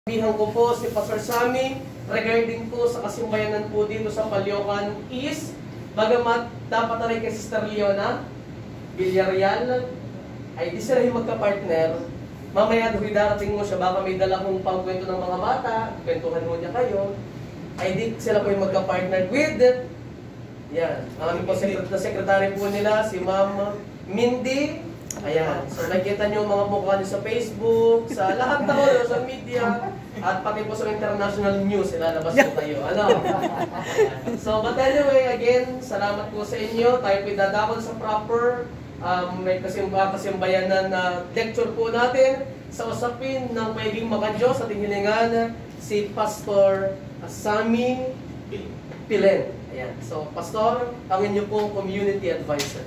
Sabihan ko po si Pastor Sammy regarding po sa kasimbayanan po dito sa Caloocan East. Bagamat dapat na rin kay Sister Leona Villarreal ay di sila yung magka-partner. Mamaya doon darating mo siya, baka may dala kong pangkwento ng mga bata, kwentuhan mo niya kayo. Ay di sila po yung magka-partner with yan. Ang aming po secretary po nila, si Ma'am Mindy. Ayan. So nakikita niyo mga mukha niyo sa Facebook, sa lahat na social media, at pati po sa international news, ilalabas po tayo. Ano? So, but anyway, again, salamat po sa inyo. Tayo po dadakol sa proper may kasimbayanan na lecture po natin sa usapin ng pagiging maka-Diyos at hilingan si Pastor Sammy Pilen. Ayan. So, Pastor, ang inyo pong community advisor.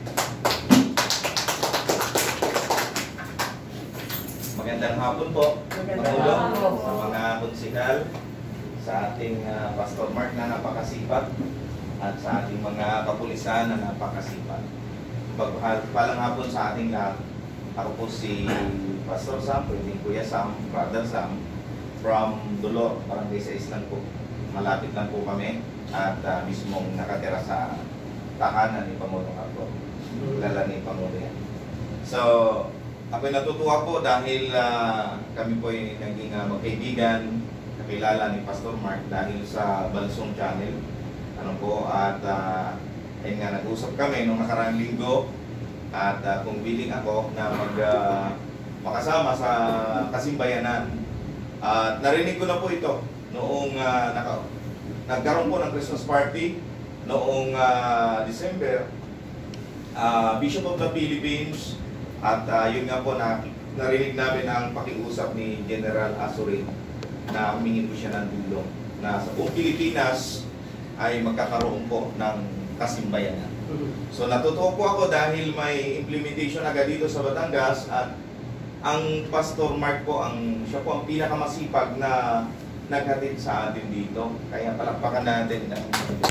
Magandang hapon po, sa mga konsikal, sa ating Pastor Mark na napakasipag, at sa ating mga kapulisan na napakasipag. Palang hapon sa ating lahat. Ako po si Pastor Sam, pwedeng Kuya Sam, Brother Sam, from Dolor, Barangay 6 lang po. Malapit lang po kami at mismong nakatira sa tahanan ni Pangulong Arco. Kilala ni Pangulo yan. So, ako'y natutuwa po dahil kami po ay naging magkaibigan, nakilala ni Pastor Mark dahil sa Balsong Channel. Ano po, at ayun nga, nag-usap kami nung nakaraang linggo at kung willing ako na makasama sa kasimbayanan. At narinig ko na po ito noong nagkaroon po ng Christmas party noong December. Bishop of the Philippines. At yun nga po na narinig namin ang pakiusap ni General Azurin na humingi po siya ng tulong na sa buong Pilipinas ay magkakaroon po ng kasimbayanan. So natutuwa po ako dahil may implementation agad dito sa Batangas at ang Pastor Mark po, siya po ang pinakamasipag na naghatid sa atin dito. Kaya palakpakan natin ang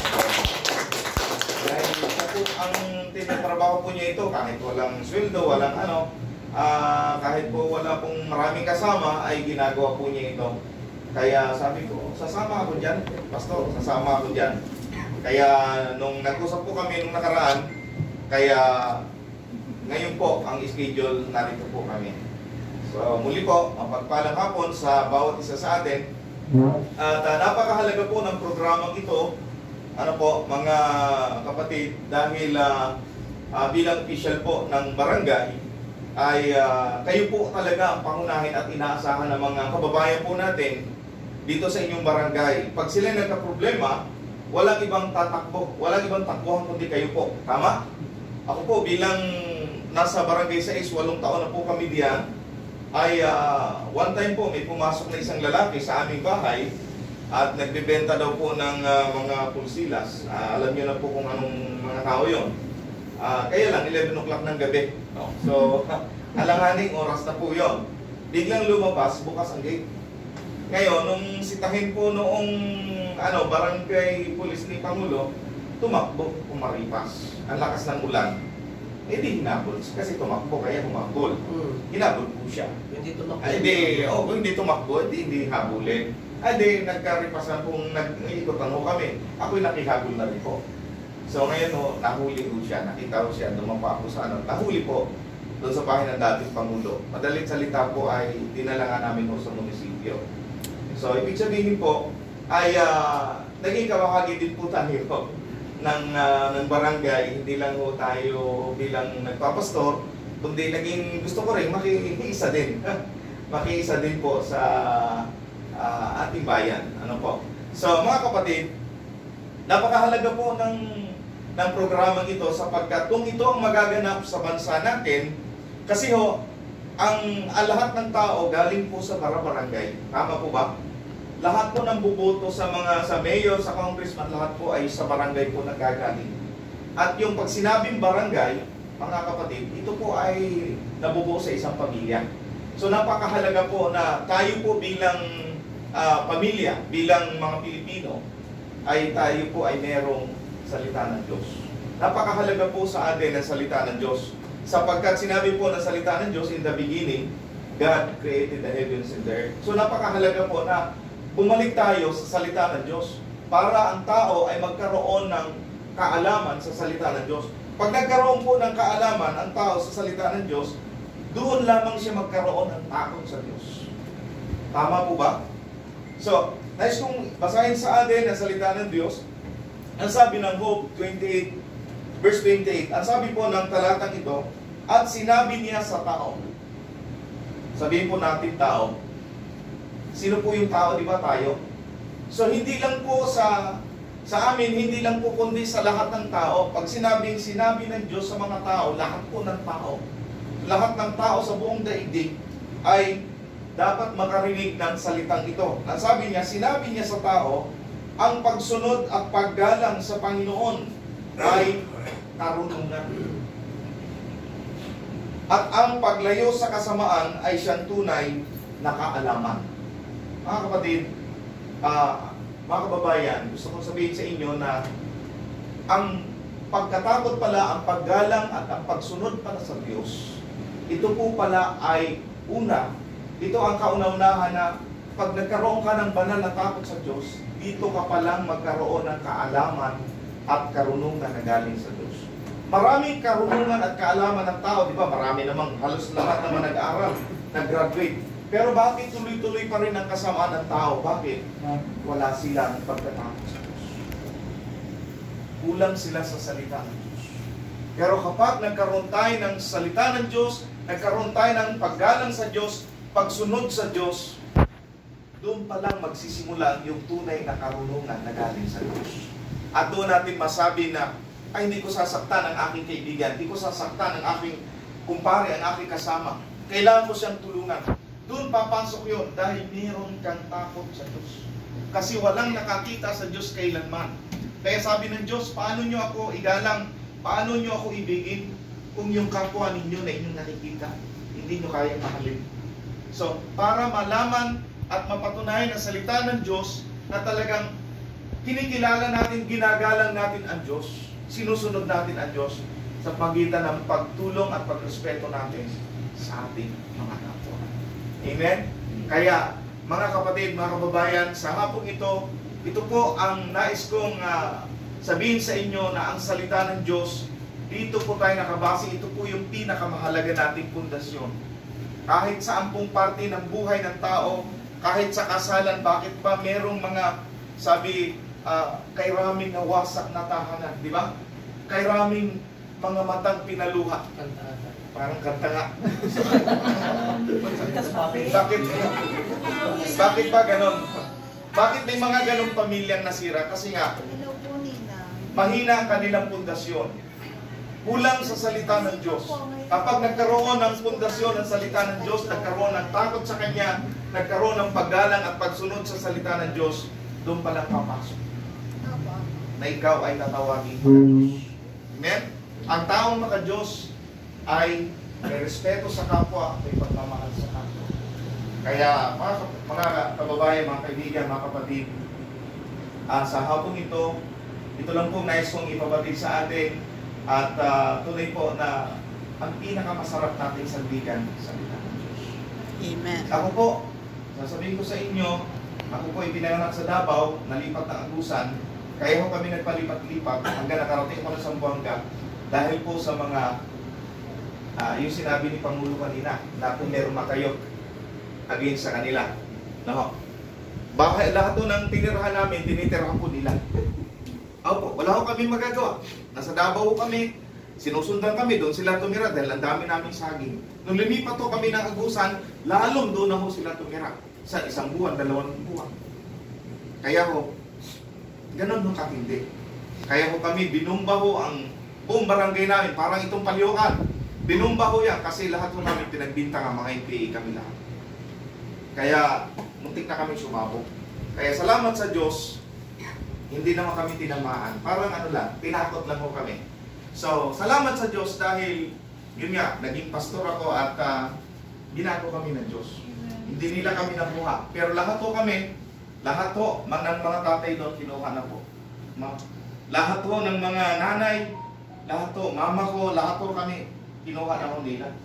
dahil siya po ang tinatrabaho po niya ito kahit walang sweldo, walang kahit po wala pong maraming kasama ay ginagawa po niya ito. Kaya sabi ko, sasama ako dyan, Pastor, sasama ako dyan. Kaya nung nag-usap po kami nung nakaraan, kaya ngayon po ang schedule narito po kami. So muli po, mapagpalang hapon sa bawat isa sa atin. At napakahalaga po ng programang ito, ano po, mga kapatid, dahil bilang official po ng barangay, ay kayo po talaga ang pangunahin at inaasahan ng mga kababayan po natin dito sa inyong barangay. Pag sila nagka-problema, walang ibang tatakbo, walang ibang takbuhan kundi kayo po. Tama? Ako po bilang nasa barangay 6, 8 taon na po kami diyan, ay one time po may pumasok na isang lalaki sa aming bahay at nagbebenta daw po ng mga pulsilas. Alam niyo na po kung anong mga tao yun. Kaya lang, 11 o'clock ng gabi. No? So, alanganing oras na po yun. Biglang lumabas, bukas ang gate. Ngayon, nung sitahin po noong barangay pulis ni Pangulo, tumakbo, umaripas. Ang lakas ng ulan. Eh di hinabol. Kasi tumakbo, kaya humabol. Hinabol po siya. Hindi tumakbo. Hindi tumakbo, hindi habulin. Hindi, nagkaripasan kung nag-iikotan ho kami. Ako'y nakihabol na rin po. So ngayon ho, nahuli ho siya. Nakita ho siya, dumapa po sa nahuli po doon sa bahay ng dating Pangulo. Madalit salita po ay dinala nga namin ho sa munisipyo. So ibig sabihin po ay naging kawakagi din po tayo ng barangay. Hindi lang ho tayo bilang nagpapastor, kundi naging gusto ko rin makiisa din. Makiisa din po sa ating bayan. Ano po? So mga kapatid, napakahalaga po ng programang ito sapagkat kung ito ang magaganap sa bansa natin, kasi ho, ang lahat ng tao galing po sa barangay. Tama po ba? Lahat po ng buboto sa mayor, sa congressman, lahat po ay sa barangay po nagagaling. At yung pag sinabing barangay, mga kapatid, ito po ay nabubuo sa isang pamilya. So napakahalaga po na tayo po bilang pamilya, bilang mga Pilipino, ay tayo po ay merong salita ng Diyos. Napakahalaga po sa atin ang salita ng Diyos. Sapagkat sinabi po ng salita ng Diyos in the beginning, God created the heavens and the earth. So napakahalaga po na bumalik tayo sa salita ng Diyos para ang tao ay magkaroon ng kaalaman sa salita ng Diyos. Pag nagkaroon po ng kaalaman ang tao sa salita ng Diyos, doon lamang siya magkaroon ng takot sa Diyos. Tama po ba? So, nais kong basahin sa atin ang salita ng Diyos. Ang sabi ng Job 28, verse 28, ang sabi po ng talatang ito, at sinabi niya sa tao. Sabihin po natin tao. Sino po yung tao, di ba tayo? So, hindi lang po sa amin, hindi lang po kundi sa lahat ng tao. Pag sinabi ng Diyos sa mga tao, lahat po ng tao, lahat ng tao sa buong daigdig ay dapat makarinig ng salitang ito. Ang sabi niya, sinabi niya sa tao, ang pagsunod at paggalang sa Panginoon ay karunungan. At ang paglayo sa kasamaan ay siyang tunay na kaalaman. Mga kapatid, mga kababayan, gusto kong sabihin sa inyo na ang pagkatakot pala, ang paggalang at ang pagsunod pala sa Diyos, ito po pala ay una, ito ang kauna-unahan na pag nagkaroon ka ng banal na takot sa Diyos, dito ka palang magkaroon ng kaalaman at karunungan na galing sa Diyos. Maraming karunungan at kaalaman ng tao, di ba? Marami namang, halos lahat naman nag-aaral, nag-graduate. Pero bakit tuloy-tuloy pa rin ang kasamaan ng tao? Bakit? Wala silang pagkatakot sa Diyos. Kulang sila sa salita ng Diyos. Pero kapag nagkaroon tayo ng salita ng Diyos, nagkaroon tayo ng paggalang sa Diyos, pagsunod sa Diyos, doon pa lang magsisimula yung tunay na karunungan na galing sa Diyos. At doon natin masabi na, ay hindi ko sasaktan ang aking kaibigan, hindi ko sasaktan ang aking kumpare, ang aking kasama. Kailangan ko siyang tulungan. Doon papasok yun dahil mayroon kang takot sa Diyos. Kasi walang nakakita sa Diyos kailanman. Kaya sabi ng Diyos, paano nyo ako igalang, paano nyo ako ibigin kung yung kapwa ninyo na inyong nakikita, hindi nyo kayang mahalin. So, para malaman at mapatunayan ang salita ng Diyos na talagang kinikilala natin, ginagalang natin ang Diyos, sinusunod natin ang Diyos sa pagitan ng pagtulong at pagrespeto natin sa ating mga kapwa. Amen? Kaya, mga kapatid, mga kababayan, sa hapong ito po ang nais kong sabihin sa inyo na ang salita ng Diyos, dito po tayo nakabase, ito po yung pinakamahalaga nating pundasyon. Kahit sa ampung parte ng buhay ng tao, kahit sa kasalan, bakit pa merong mga, sabi, kay raming nawasak na tahanan, di ba? Kay raming mga matang pinaluha. Parang kanta nga. Bakit ba ganon? Bakit may mga ganong pamilyang nasira? Kasi nga, mahina ang kanilang pundasyon. Kulang sa salita ng Diyos. Kapag nagkaroon ng pundasyon ng salita ng Diyos, nagkaroon ng takot sa Kanya, nagkaroon ng paggalang at pagsunod sa salita ng Diyos, doon palang papasok na ikaw ay tatawagin ng Diyos. Amen? Ang taong maka-Diyos ay may respeto sa kapwa at may pagmamahal sa kapwa. Kaya mga kababayan, mga kaibigan, mga kapatid, sa hapong ito lang po nais kong ipabatid sa atin at tunay po na ang pinakamasarap nating salbigan sa salita ng Diyos. Amen. Ako po, sasabihin ko sa inyo, ako po ay pinanganak sa Davao, nalipat ng Agusan, kaya ho kami nagpalipat-lipat hanggang nakarating ko na sa Zamboanga dahil po sa mga yung sinabi ni Pangulo kanina na kung meron makayok against sa kanila. No? Bakit lahat doon ng tinirahan namin, tinitirahan po nila. Opo, wala ko kami magagawa. Nasa Davao kami, sinusundan kami, doon sila tumira dahil ang dami namin saging. Nung lumipat ho kami ng Agusan, lalong doon na ho sila tumira. Sa 1 buwan, 2 buwan. Kaya ho, ganun nung katindi. Kaya ho kami, binumba ho ang buong barangay namin, parang itong Palyokan. Binumba ho yan kasi lahat ho namin pinagbinta nga mga NPA kami lahat. Kaya, muntik na kami sumabog. Kaya salamat sa Diyos, hindi naman kami tinamaan. Parang ano lang, tinakot lang ho kami. So, salamat sa Diyos dahil, yun nga, naging pastor ako at ginago kami ng Diyos. Hindi nila kami nabuha. Pero lahat ho kami, lahat ho, ng mga tatay doon, kinuha na po. Lahat ho ng mga nanay, lahat ho, mama ko, lahat ho kami, kinuha na ho nila.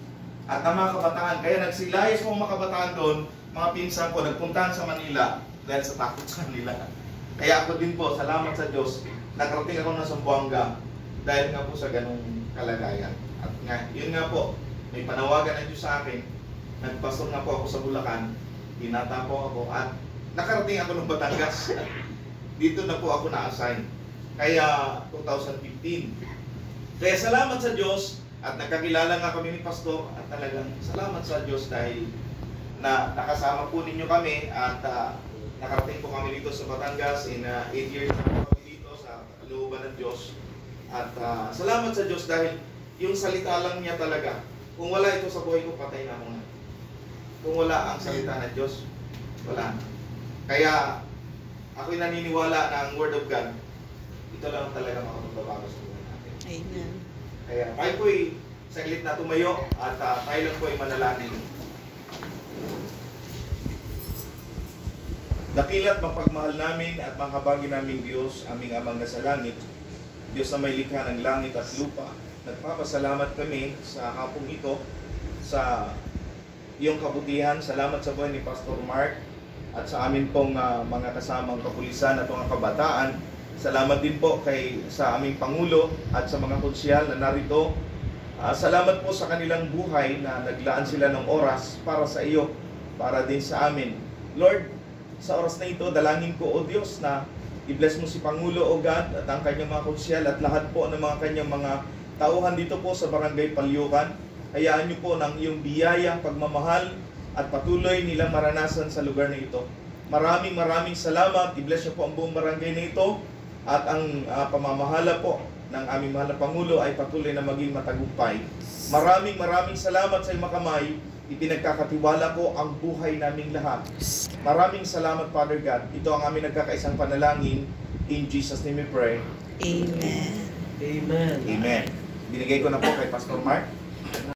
At ang mga kabataan, kaya nagsilayas mo mga kabataan doon, mga pinsan ko, nagpuntahan sa Manila dahil sa takot sa kanila. Kaya ako din po, salamat sa Diyos, nakarating ako na Zamboanga dahil nga po sa ganung kalagayan. At nga, yun nga po, may panawagan na Diyos sa akin, nagpastor nga po ako sa Bulacan, hinata po ako at nakarating ako ng Batangas. Dito na po ako na-assign. Kaya 2015. Kaya salamat sa Diyos at nagkakilala nga kami ni Pastor at talagang salamat sa Diyos dahil na nakasama po ninyo kami at nakarating po kami dito sa Batangas in 8 years na po kami dito sa looban ng Diyos. At salamat sa Diyos dahil yung salita lang niya talaga. Kung wala ito sa buhay ko, patay na ako na. Kung wala ang salita ng Diyos, wala na. Kaya ako'y naniniwala na ang Word of God, ito lang talaga makapagbabago sa buhay natin. Amen. Kaya tayo po'y saglit na tumayo at tayo lang po'y manalangin. Dakila't mapagmahal namin at mahabagi namin Diyos, aming Amang nasa langit, Diyos na may likha ng langit at lupa. Nagpapasalamat kami sa hapong ito, sa iyong kabutihan. Salamat sa buhay ni Pastor Mark at sa amin pong mga kasamang kapulisan at mga kabataan. Salamat din po sa aming Pangulo at sa mga konsyal na narito. Salamat po sa kanilang buhay na naglaan sila ng oras para sa iyo, para din sa amin. Lord, sa oras na ito, dalangin ko, O Diyos, na i-bless mo si Pangulo, O God, at ang kanyang mga konsyal at lahat po ng mga kanyang mga tauhan dito po sa Barangay Palyukan. Hayaan niyo po ng iyong biyaya, pagmamahal at patuloy nilang maranasan sa lugar na ito. Maraming salamat. I-bless niyo po ang buong barangay na ito at ang pamamahala po ng aming mahal na Pangulo ay patuloy na maging matagumpay. Maraming salamat sa iyong makamay. Ipinagkakatiwala ko ang buhay naming lahat. Maraming salamat, Father God. Ito ang aming nagkakaisang panalangin. In Jesus' name we pray. Amen. Amen. Amen. Binigay ko na po kay Pastor Mark.